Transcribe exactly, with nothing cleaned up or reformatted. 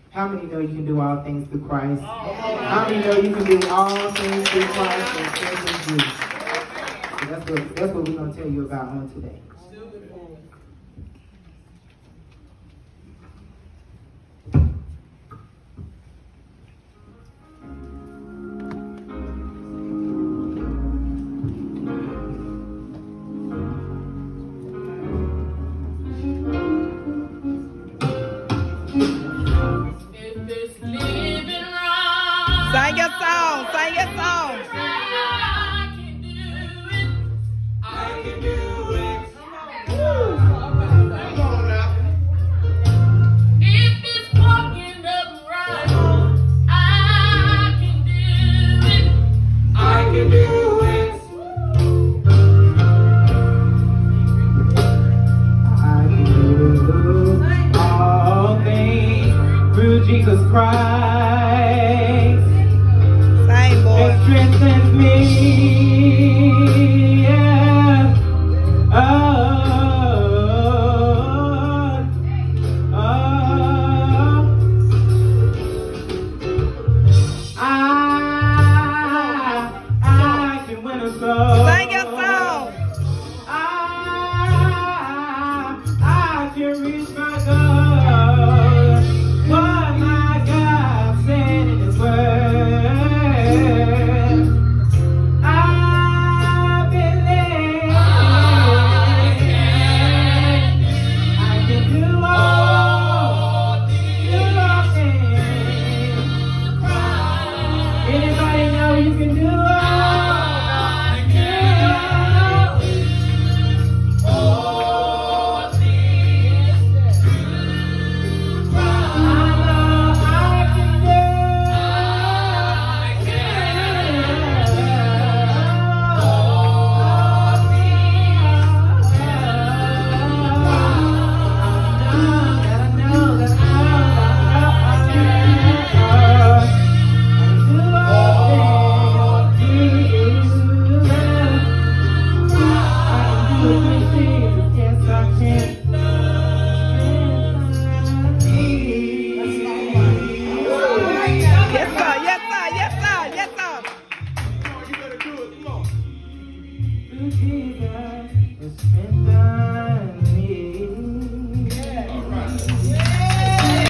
How many know you can do all things through Christ? How many know you can do all things through Christ and strengthens you? So that's what, that's what we're going to tell you about on today. Sing your song, sing your song. I can do it. I can do it. Come on now. If it's walking upright, I can do it. I can do it. I can do all things through Jesus Christ. It strengthens me, yeah. Oh.